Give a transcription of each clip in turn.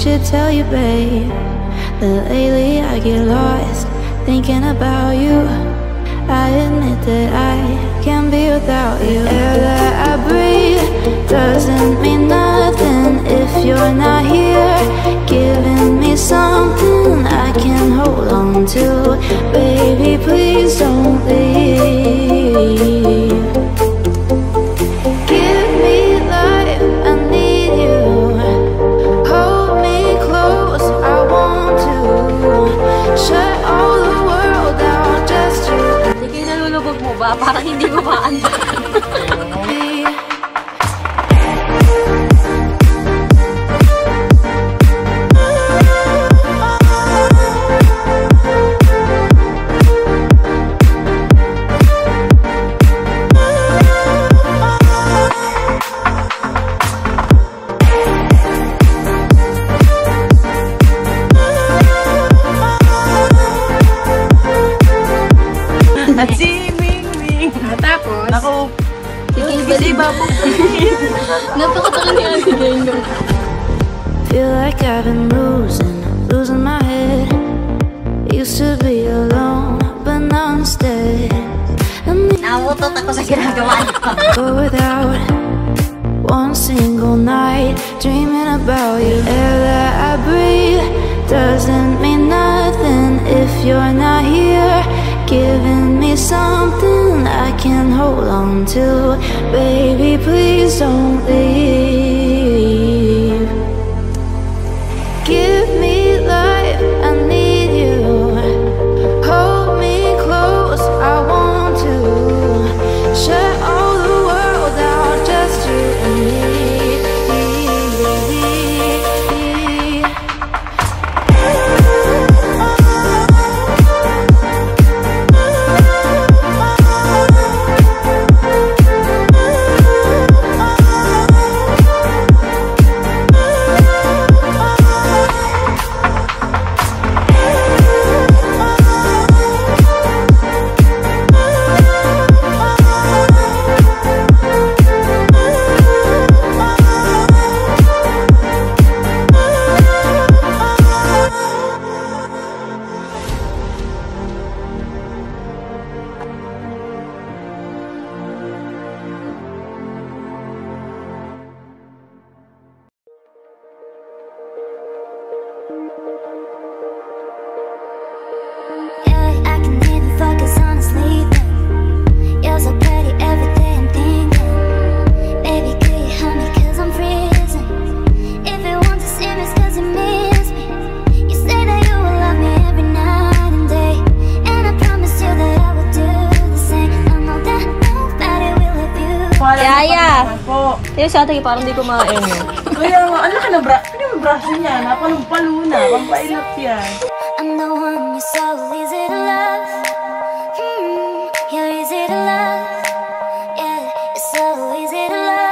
should tell you, babe, that lately I get lost thinking about you. I admit that I can't be without you. Air that I breathe doesn't mean nothing if you're not here, giving me something I can hold on to. Baby, please don't leave. Give me life, I need you. Hold me close, I want to. Shut all the world down, just you. Sige, nalulubog mo ba? Parang hindi ko maanda. At si Ming Ming. Tapos? Naku, Sige, iba po. napakatakan ni Ate Dendo. Feel like I've been losing my head. Used to be alone, but now instead Namutot ako sa ginagawa niyo. go without one single night dreaming about you. Air that I breathe doesn't mean nothing if you're not here, giving me something I can hold on to. Baby, please don't leave. Give me life, I need you. Hold me close, I want to. Shut all the world down, just you and me. Yung sa atin, parang di kumain. Kaya nga, ano ka na bra? Ano yung braso niya? Napalumpalo na. Pampailap yan. I'm the one you so easy to love. You're easy to love. Yeah, you're so easy to love.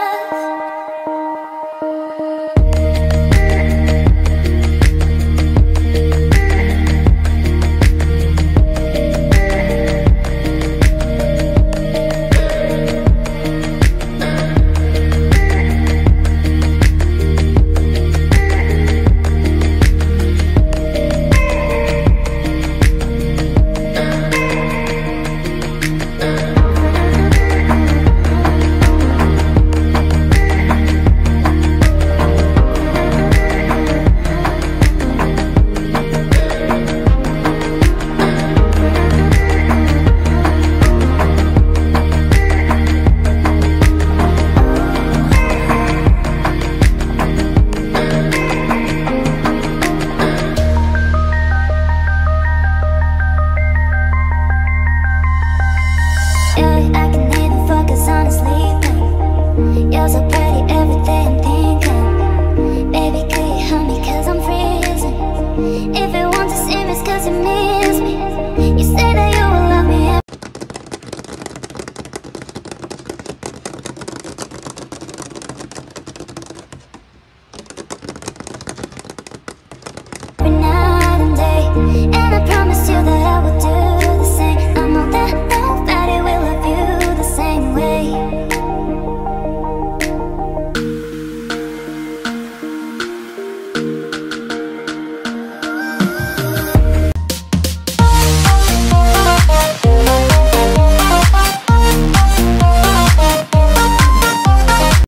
Every night and day.